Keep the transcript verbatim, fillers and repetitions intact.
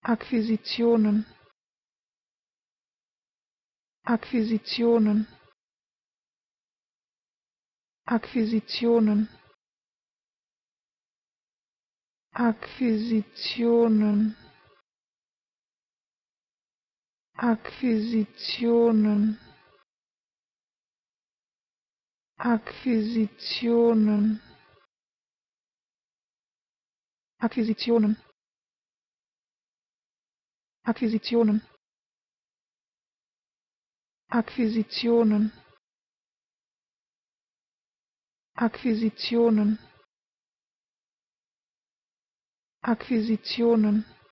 Akquisitionen, Akquisitionen, Akquisitionen, Akquisitionen, Akquisitionen, Akquisitionen, Akquisitionen, Akquisitionen, Akquisitionen, Akquisitionen, Akquisitionen.